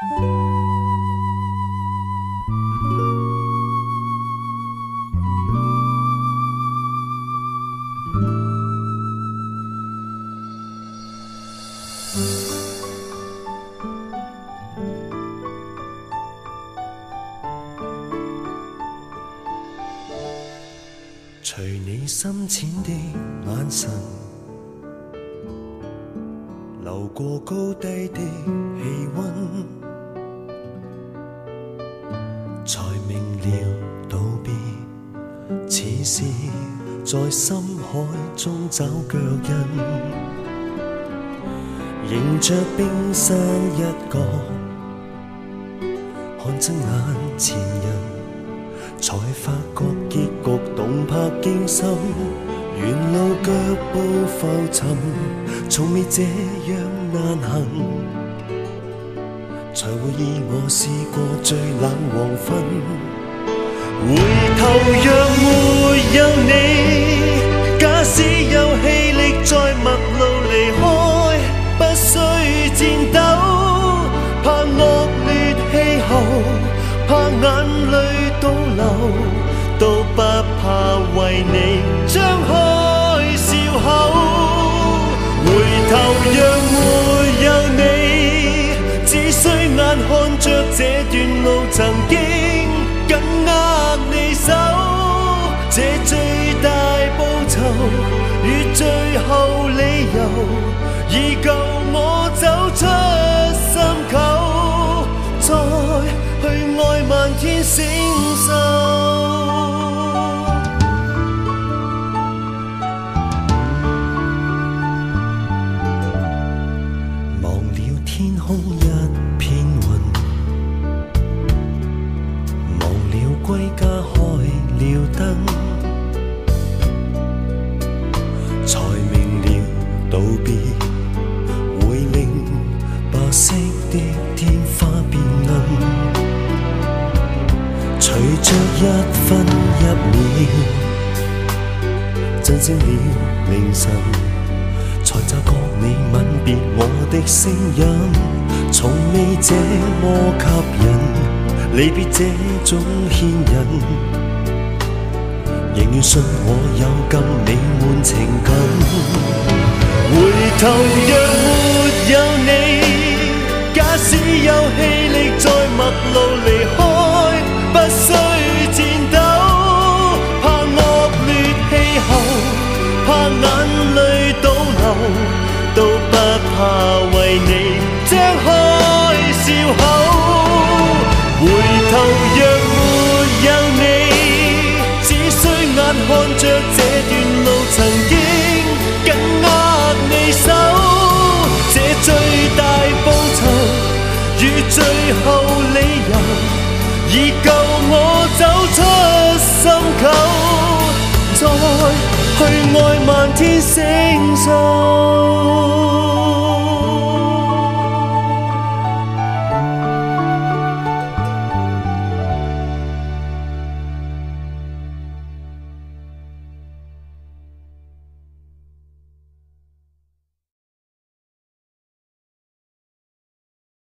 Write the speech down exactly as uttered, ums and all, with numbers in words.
隨你深淺的眼神，流過高低的氣溫，才明了道別，似是在深海中找腳印，迎着冰山一角，看真眼前人。才發覺結局動魄驚心，沿路腳步浮沉，從未這樣難行。才會意我試過最冷黃昏，回頭若沒有你，假使有氣力在陌路離開，不需戰鬥，怕惡劣氣候，怕眼淚倒流，都不怕為你張開笑口。回頭若沒有你，只需眼看着這段路曾經緊握你手，這最大報酬與最後理由，已夠我走出心口，再去愛漫天星宿。忘了天空一片雲，忘了歸家開了燈，才明了道別會令白色的天花變暗。隨着一分一秒，震醒了凌晨，才察覺你吻別我的聲音，從未這麼吸引，離別這種牽引，仍願信我有跟你滿情感。回頭若沒有你，假使有氣力在陌路離開，不需戰鬥，怕惡劣氣候，怕眼淚倒流，都不怕為你張開笑口。回頭若沒有你，只需眼看着這段路曾經緊握你手，這最大報酬與最後理由，已夠我走出心口，再去愛漫天星宿。